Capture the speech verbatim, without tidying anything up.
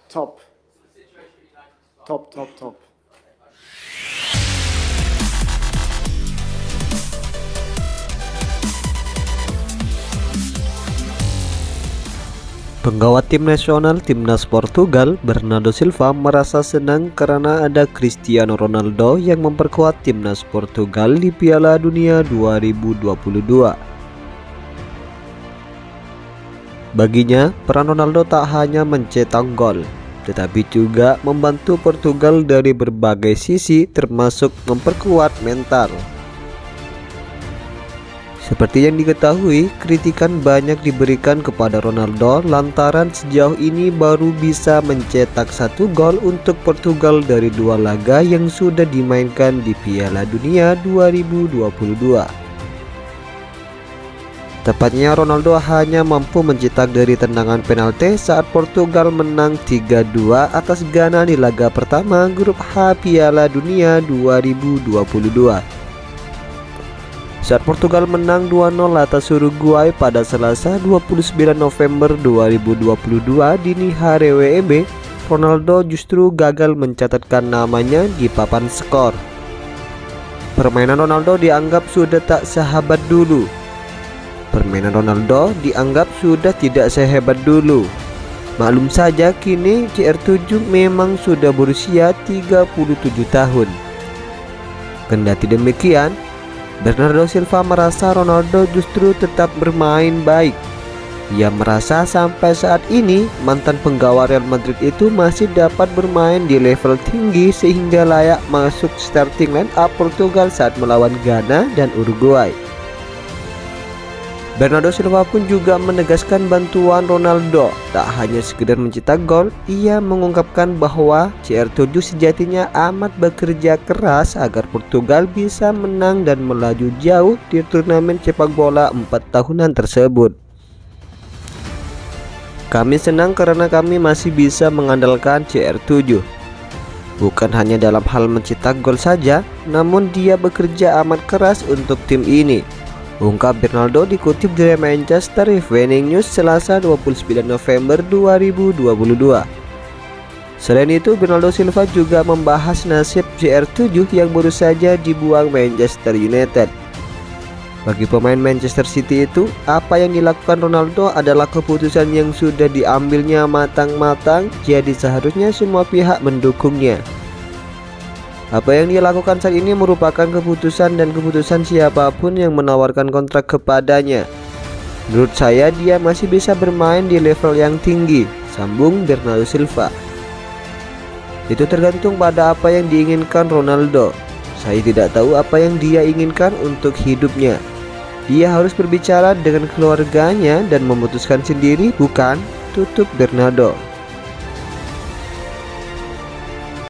top, top, top, top. Penggawa tim nasional timnas Portugal, Bernardo Silva, merasa senang karena ada Cristiano Ronaldo yang memperkuat timnas Portugal di Piala Dunia dua ribu dua puluh dua. Baginya, peran Ronaldo tak hanya mencetak gol, tetapi juga membantu Portugal dari berbagai sisi, termasuk memperkuat mental. Seperti yang diketahui, kritikan banyak diberikan kepada Ronaldo lantaran sejauh ini baru bisa mencetak satu gol untuk Portugal dari dua laga yang sudah dimainkan di Piala Dunia dua ribu dua puluh dua. Tepatnya Ronaldo hanya mampu mencetak dari tendangan penalti saat Portugal menang tiga dua atas Ghana di laga pertama grup H Piala Dunia dua ribu dua puluh dua. Saat Portugal menang dua nol atas Uruguay pada Selasa dua puluh sembilan November dua ribu dua puluh dua dini hari W E B, Ronaldo justru gagal mencatatkan namanya di papan skor. Permainan Ronaldo dianggap sudah tak sahabat dulu. Permainan Ronaldo dianggap sudah tidak sehebat dulu. Maklum saja kini C R tujuh memang sudah berusia tiga puluh tujuh tahun. Kendati demikian, Bernardo Silva merasa Ronaldo justru tetap bermain baik. Ia merasa sampai saat ini mantan penggawa Real Madrid itu masih dapat bermain di level tinggi sehingga layak masuk starting line up Portugal saat melawan Ghana dan Uruguay. Bernardo Silva pun juga menegaskan bantuan Ronaldo tak hanya sekedar mencetak gol. Ia mengungkapkan bahwa C R tujuh sejatinya amat bekerja keras agar Portugal bisa menang dan melaju jauh di turnamen sepak bola empat tahunan tersebut. Kami senang karena kami masih bisa mengandalkan C R tujuh. Bukan hanya dalam hal mencetak gol saja, namun dia bekerja amat keras untuk tim ini, ungkap Bernardo dikutip dari Manchester Evening News Selasa dua puluh sembilan November dua ribu dua puluh dua. Selain itu, Bernardo Silva juga membahas nasib C R tujuh yang baru saja dibuang Manchester United. Bagi pemain Manchester City itu, apa yang dilakukan Ronaldo adalah keputusan yang sudah diambilnya matang-matang, jadi seharusnya semua pihak mendukungnya. Apa yang dia lakukan saat ini merupakan keputusan dan keputusan siapapun yang menawarkan kontrak kepadanya. Menurut saya dia masih bisa bermain di level yang tinggi, sambung Bernardo Silva. Itu tergantung pada apa yang diinginkan Ronaldo. Saya tidak tahu apa yang dia inginkan untuk hidupnya. Dia harus berbicara dengan keluarganya dan memutuskan sendiri, bukan? Tutup Bernardo.